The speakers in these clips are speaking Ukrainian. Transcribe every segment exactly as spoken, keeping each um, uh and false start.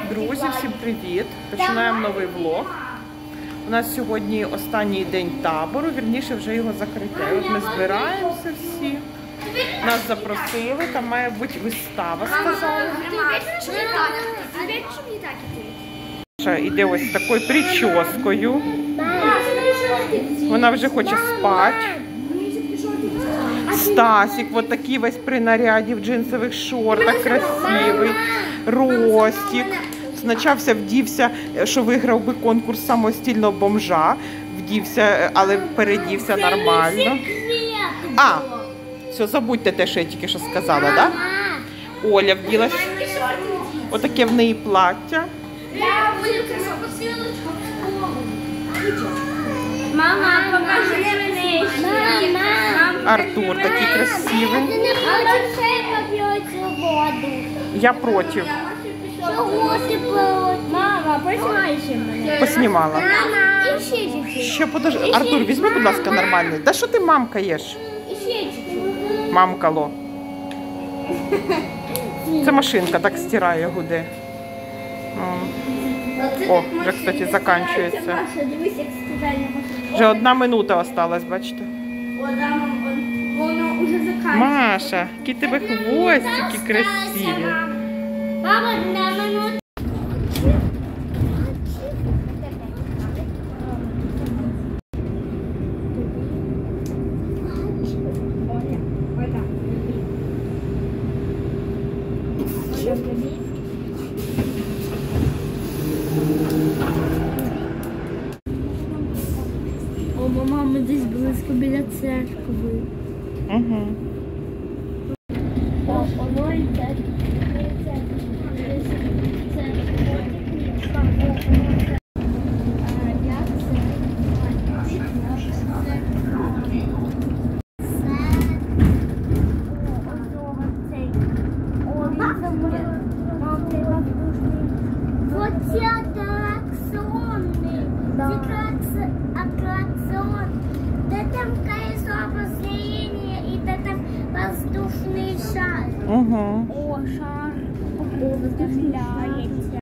Друзі, всім привіт! Починаємо новий влог. У нас сьогодні останній день табору, вірніше вже його закриття. От ми збираємося всі. Нас запросили, там має бути вистава, сказали. Маша йде ось з такою прическою. Вона вже хоче спати. Стасик, вот такий весь при наряді в джинсових шортах, красивий. Ростик. Спочатку вдівся, що виграв би конкурс самого стильного бомжа. Вдівся, але передівся нормально. А, все, забудьте те, що я тільки що сказала, так? Да? Оля вділась. Отаке в неї плаття. Мама, покажи мене. Артур такий красивий. Я проти. Чого ти проти? Мама, познімаєш мене. Поснімала. Мама, ще чуть-чуть. Ще подожди. Артур, візьми, будь ласка, нормальний. Да що ти мамкаєш? Ще чуть-чуть. Мамкало. Це машинка так стирає, гуде. О, вже, кстати, закінчується. Вже одна минута осталась, бачите? Воно вже закінчується. Маша, які тебе хвостики красиві. Мама, на минуту. О, мама, ми десь близько біля церкви. Угу. О, воно йде. Угу. О, шар вдохляється.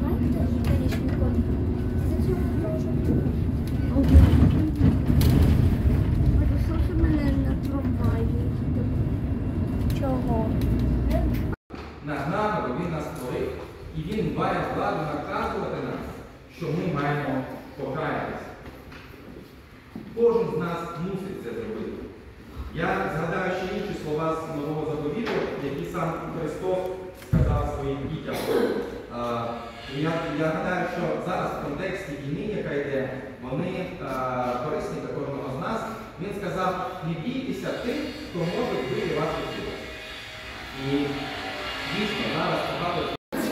Що мене на трамваї? Чого? Над нами він нас створив, і він має владу наказувати нас, що ми маємо покаятися. Кожен з нас мусить це зробити. Я згадаю ще інші слова з Нового Заповіту, які сам Христос сказав своїм дітям. Я, я гадаю, що зараз в контексті війни, яка йде, вони корисні для кожного з нас. Він сказав, не бійтеся тих, хто може вбити вашу силу. І дійсно, зараз багато...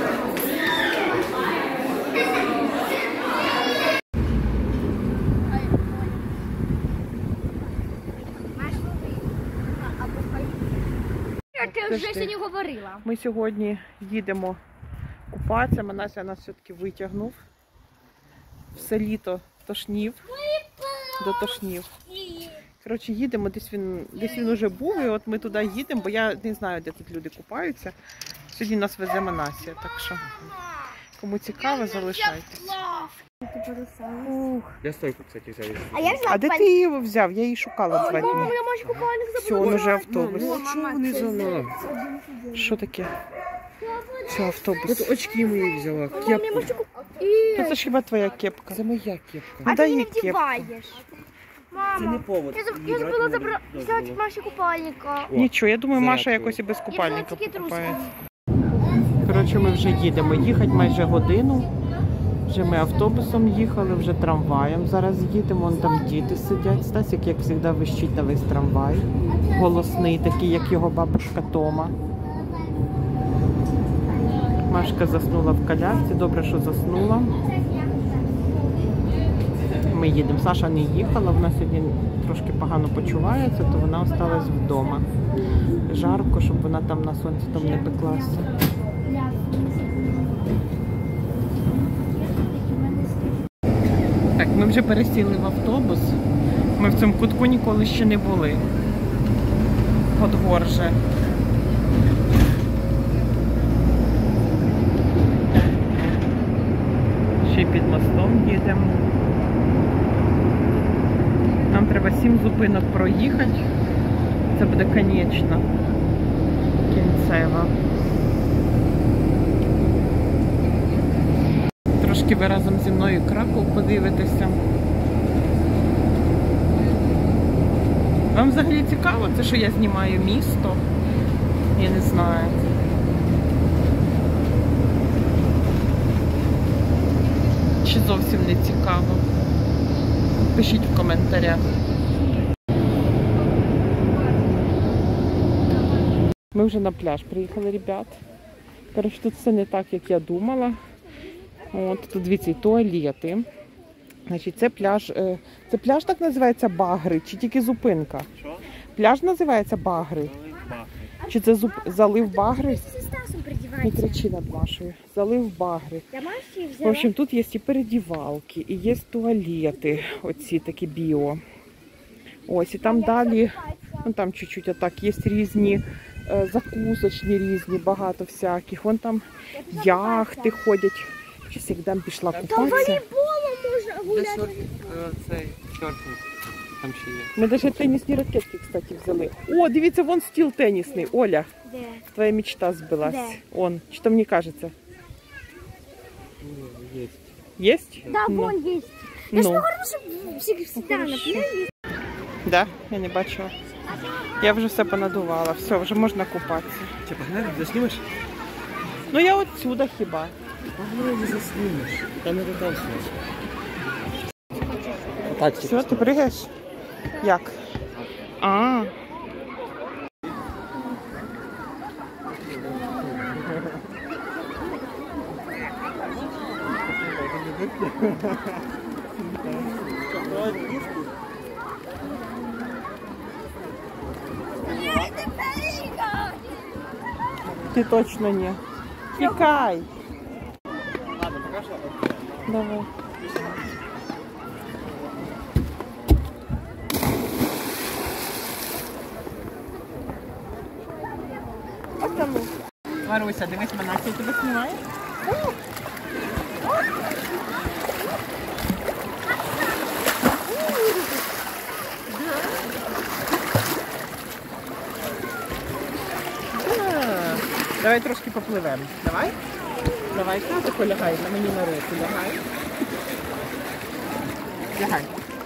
Ти вже сьогодні говорила. Ми сьогодні їдемо купатися. Манася нас все-таки витягнув. Все літо тошнів. До тошнів. Коротше, їдемо, десь він, десь він вже був, і от ми туди їдемо, бо я не знаю, де тут люди купаються. Сьогодні нас везе Манасія, так що кому цікаво, залишайтесь. Ух. Я стойку, кстати, взяв. А я взяла А де ти її взяв? Я її шукала два дні. Все, він уже автобус. Чого не взяла? Що таке? Це автобус. От очки мої взяла, кепку. Ну, це ж хіба твоя кепка? Це моя кепка. Ну, дай їй кепку. Це не повод. Я забула взяти Маші купальника. Нічого, я думаю, Маша якось і без купальника покупається. Коротше, ми вже їдемо. Їхати майже годину. Вже ми автобусом їхали, вже трамваєм зараз їдемо. Вон там діти сидять. Стасик, як завжди, вищить на весь трамвай. Голосний, такий, як його бабушка Тома. Машка заснула в колясці. Добре, що заснула. Ми їдемо. Саша не їхала, вона сьогодні трошки погано почувається, то вона залишилась вдома. Жарко, щоб вона там на сонці там не пеклася. Так, ми вже пересіли в автобус. Ми в цьому кутку ніколи ще не були. Подгорже. ще й під мостом їдемо. Нам треба сім зупинок проїхати. Це буде конечно. Кінцева. Трошки ви разом зі мною Краков подивитеся. Вам взагалі цікаво, це що я знімаю місто? Я не знаю. Чи зовсім не цікаво? Пишіть в коментарях. Ми вже на пляж приїхали, ребят. Коротше, тут все не так, як я думала. От, тут, дивіться, і туалети. Значить, це пляж, це пляж так називається Багри, чи тільки зупинка? Що? Пляж називається Багри? Залив Багри. Чи це зуп... залив Багри? Со Стасом Не придевается. кричи над Машею. Залив Багри. Я Маши В взяла. общем, тут є і передівалки, і є туалети, оці такі біо. Ось, і там далі, ну там чуть-чуть отак, є різні е, закусочні різні, багато всяких. Вон там яхти ходять. Щось як дам пішла Там купатися. волейболом можно Де гулять. сьорф, е, цей серфінг, там ще є. Ми навіть тенісні ракетки, кстати, взяли. О, дивіться, вон стіл тенісний. Оля, Де? твоя мечта збилась. Де? Он, чи то мені кажеться? Є. Есть? Да, Ну. вон есть. Я Ну. же говорю, что всегда на пляже. Да, я не бачила. Я вже все понадувала. Все, вже можна купатися. Чи погнали, заснімеш? Ну я отсюда хіба. Погнали, заснімеш. Там не додався. Так, Все, ти пригаєш? Як? А. Ти точно не. Тікай. Ладно, пока що. Давай. Ось там. Маруся, дивись, Манасія тебе знімає. Да. Давай трошки попливемо. Давай. Давай, татику лягай, на мені на руку лягай. Лягай.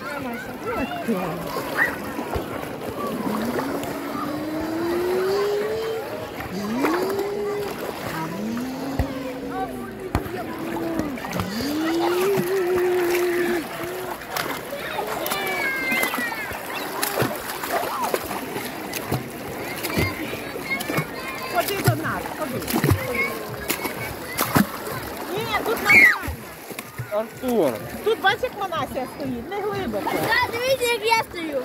Ходи до нас, ходи. Ні, тут нормально. Артур! Тут бачиш, як Манасія стоїть, не глибоко. Да, дивіться, як я стою.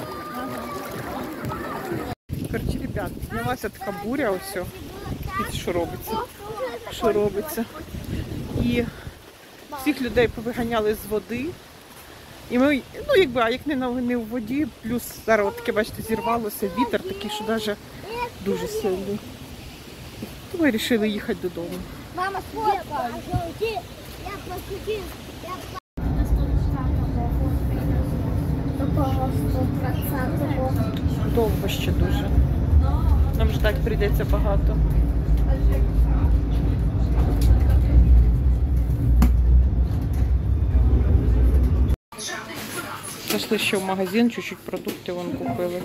Короче, ребят, знялася така буря, ось. Дивіться, що робиться. Що робиться. І всіх людей повиганяли з води. І ми, ну якби, а як не на не в воді, плюс зараз от таке, бачите, зірвалося, вітер такий, що навіть дуже сильний. То ми вирішили їхати додому. Мама, сфоткай. Я посидів. Такого сто двадцятого. Довго ще дуже. Нам ждати прийдеться багато. Зайшли ще в магазин, чуть-чуть продукти вон купили.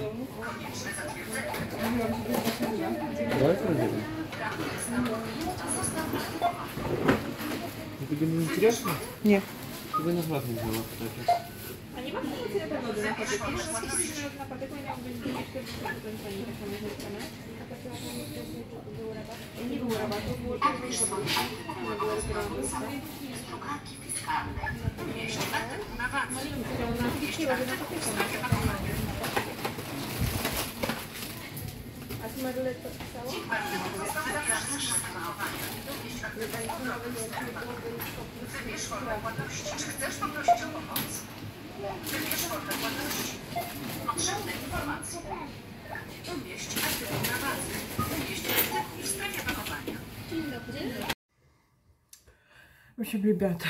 Давай проверим. Тебе не интересно? Ні. Тебе назад не взяла, кстати. В общем, ребят,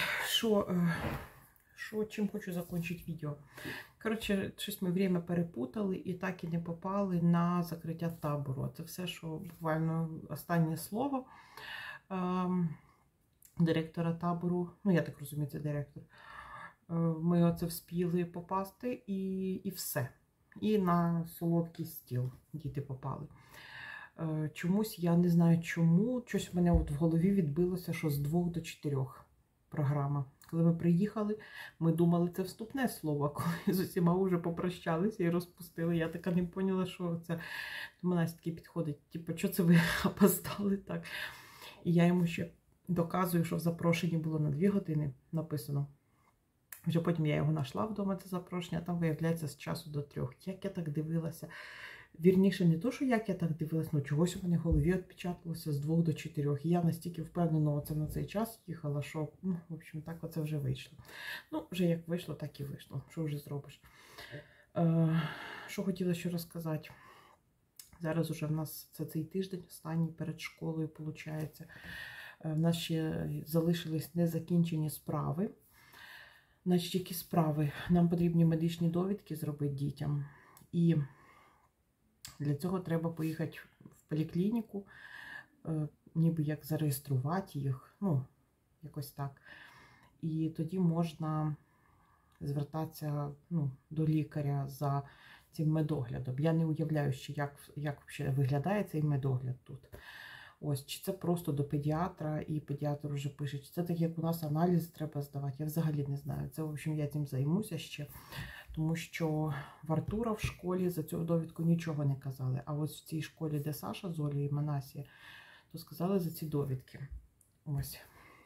що, е, що, чим хочу закінчити відео. Коротше, щось ми время перепутали і так і не попали на закриття табору. Це все, що буквально останнє слово е, директора табору. Ну, я так розумію, це директор. Е, ми оце вспіли попасти і, і все. І на солодкий стіл діти попали. Е, чомусь, я не знаю чому, щось в мене от в голові відбилося, що з двох до чотирьох програма. Коли ми приїхали, ми думали, це вступне слово, коли з усіма вже попрощалися і розпустили. Я така не поняла, що це. Тому Настя таки підходить, типу, що це ви опоздали так? І я йому ще доказую, що в запрошенні було на дві години написано. Вже потім я його знайшла вдома, це запрошення, а там, виявляється, з часу до трьох. Як я так дивилася? Вірніше, не то, що як я так дивилася, ну чогось у мене в голові відпечаталося з двох до чотирьох. І я настільки впевнена оце на цей час їхала, що, ну, в общем, так оце вже вийшло. Ну, вже як вийшло, так і вийшло. Що вже зробиш? Е, що хотіла ще розказати? Зараз уже в нас це цей тиждень, останній перед школою, виходить. В нас ще залишились незакінчені справи. Значить, які справи? Нам потрібні медичні довідки зробити дітям. І для цього треба поїхати в поліклініку, ніби як зареєструвати їх, ну, якось так. І тоді можна звертатися, ну, до лікаря за цим медоглядом. Я не уявляю ще, як, як взагалі виглядає цей медогляд тут. Ось, чи це просто до педіатра, і педіатр вже пише, чи це так, як у нас аналіз треба здавати, я взагалі не знаю. Це, в общем, я цим займуся ще, тому що в Артура в школі за цю довідку нічого не казали. А ось в цій школі, де Саша з Олею і Манасія, то сказали за ці довідки. Ось.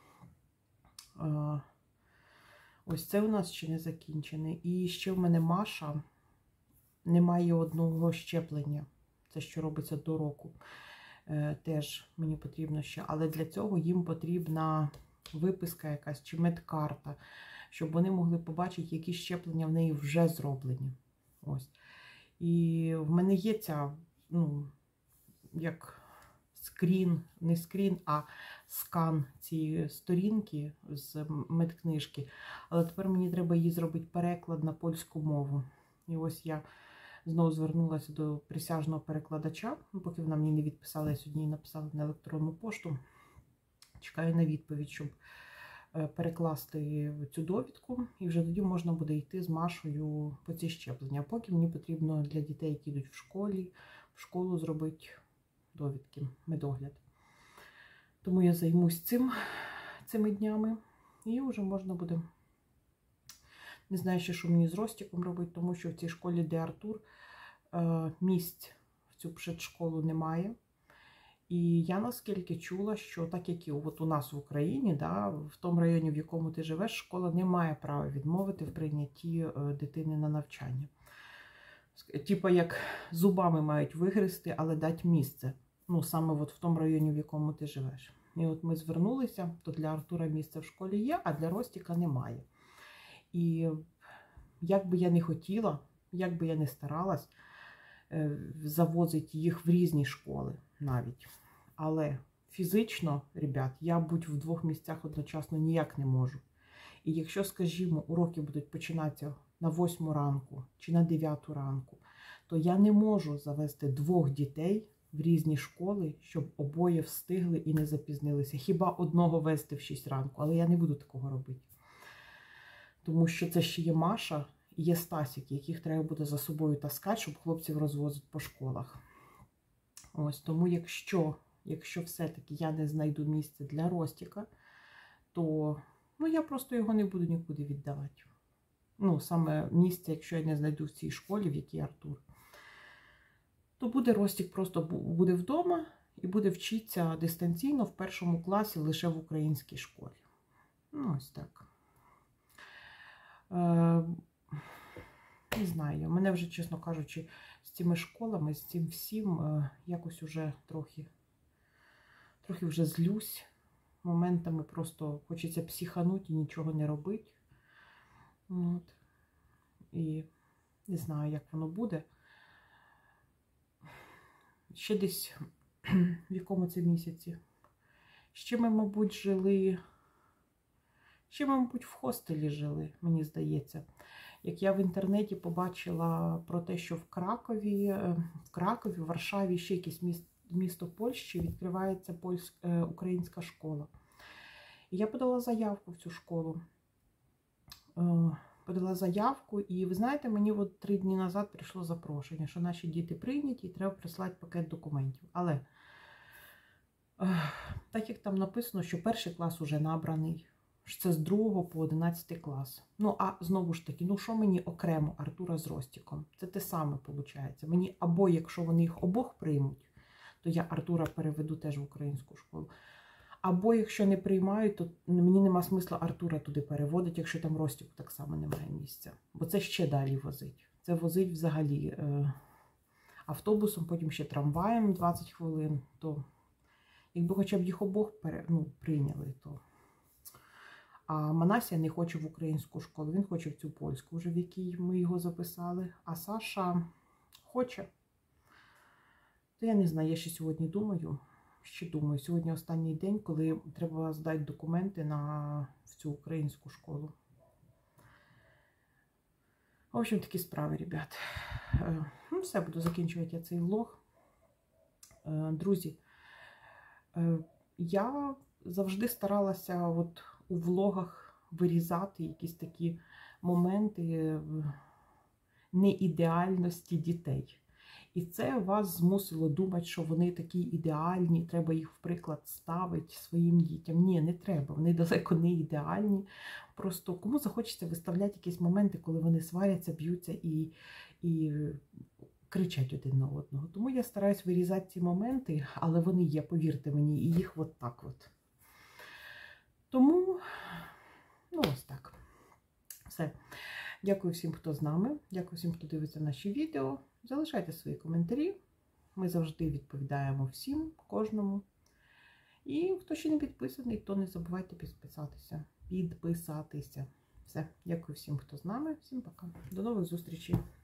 Ось це у нас ще не закінчене. І ще в мене Маша, немає одного щеплення. Це що робиться до року. Теж мені потрібно ще, але для цього їм потрібна виписка якась чи медкарта, щоб вони могли побачити, які щеплення в неї вже зроблені. Ось. І в мене є ця, ну, як скрін, не скрін, а скан цієї сторінки з медкнижки. Але тепер мені треба їй зробити переклад на польську мову. І ось я знову звернулася до присяжного перекладача, поки вона мені не відписала, я сьогодні їй написала на електронну пошту. Чекаю на відповідь, щоб перекласти цю довідку, і вже тоді можна буде йти з Машою по ці щеплення. А поки мені потрібно для дітей, які йдуть в школі, в школу зробити довідки, медогляд. Тому я займусь цим, цими днями, і вже можна буде. Не знаю ще, що мені з Ростіком робити, тому що в цій школі, де Артур, місць в цю предшколу немає. І я наскільки чула, що так як і от у нас в Україні, да, в тому районі, в якому ти живеш, школа не має права відмовити в прийнятті дитини на навчання. Типа як зубами мають вигризти, але дати місце. Ну, саме от в тому районі, в якому ти живеш. І от ми звернулися, то для Артура місце в школі є, а для Ростіка немає. І як би я не хотіла, як би я не старалась завозити їх в різні школи навіть. Але фізично, ребят, я бути в двох місцях одночасно ніяк не можу. І якщо, скажімо, уроки будуть починатися на восьму ранку чи на дев'яту ранку, то я не можу завести двох дітей в різні школи, щоб обоє встигли і не запізнилися. Хіба одного вести в шість ранку, але я не буду такого робити. Тому що це ще є Маша і є Стасік, яких треба буде за собою таскати, щоб хлопців розвозити по школах. Ось, тому якщо, якщо все-таки я не знайду місце для Ростіка, то, ну, я просто його не буду нікуди віддавати. Ну, саме місце, якщо я не знайду в цій школі, в якій Артур, то буде Ростік просто буде вдома і буде вчитися дистанційно в першому класі лише в українській школі. Ну, ось так. Не знаю, мене вже, чесно кажучи, з цими школами, з цим всім, якось уже трохи, трохи вже злюсь. Моментами просто хочеться психанути і нічого не робити. От. І не знаю, як воно буде. Ще десь, в якому це місяці. Ще ми, мабуть, жили... Ще, мабуть, в хостелі жили, мені здається. Як я в інтернеті побачила про те, що в Кракові, в Кракові, в Варшаві, ще якесь місто, місто Польщі, відкривається польська, українська школа. І я подала заявку в цю школу. Подала заявку, і ви знаєте, мені от три дні назад прийшло запрошення, що наші діти прийняті і треба прислати пакет документів. Але так як там написано, що перший клас уже набраний, що це з другого по одинадцятий клас. Ну, а знову ж таки, ну що мені окремо Артура з Ростіком? Це те саме виходить. Мені або, якщо вони їх обох приймуть, то я Артура переведу теж в українську школу. Або, якщо не приймають, то мені нема смисла Артура туди переводити, якщо там Ростіку так само немає місця. Бо це ще далі возить. Це возить взагалі е, автобусом, потім ще трамваєм двадцять хвилин. То якби хоча б їх обох пере, ну, прийняли, то... А Манася не хоче в українську школу, він хоче в цю польську, вже в якій ми його записали. А Саша хоче. То я не знаю, я ще сьогодні думаю. Ще думаю, сьогодні останній день, коли треба здати документи на в цю українську школу. В общем, такі справи, ребят. Ну, все, буду закінчувати я цей влог. Друзі, я завжди старалася от у влогах вирізати якісь такі моменти неідеальності дітей. І це вас змусило думати, що вони такі ідеальні, треба їх в приклад ставити своїм дітям. Ні, не треба, вони далеко не ідеальні. Просто кому захочеться виставляти якісь моменти, коли вони сваряться, б'ються і, і кричать один на одного. Тому я стараюсь вирізати ці моменти, але вони є, повірте мені, і їх от так от. Тому, ну ось так. Все. Дякую всім, хто з нами. Дякую всім, хто дивиться наші відео. Залишайте свої коментарі. Ми завжди відповідаємо всім, кожному. І хто ще не підписаний, то не забувайте підписатися. Підписатися. Все. Дякую всім, хто з нами. Всім пока. До нових зустрічей.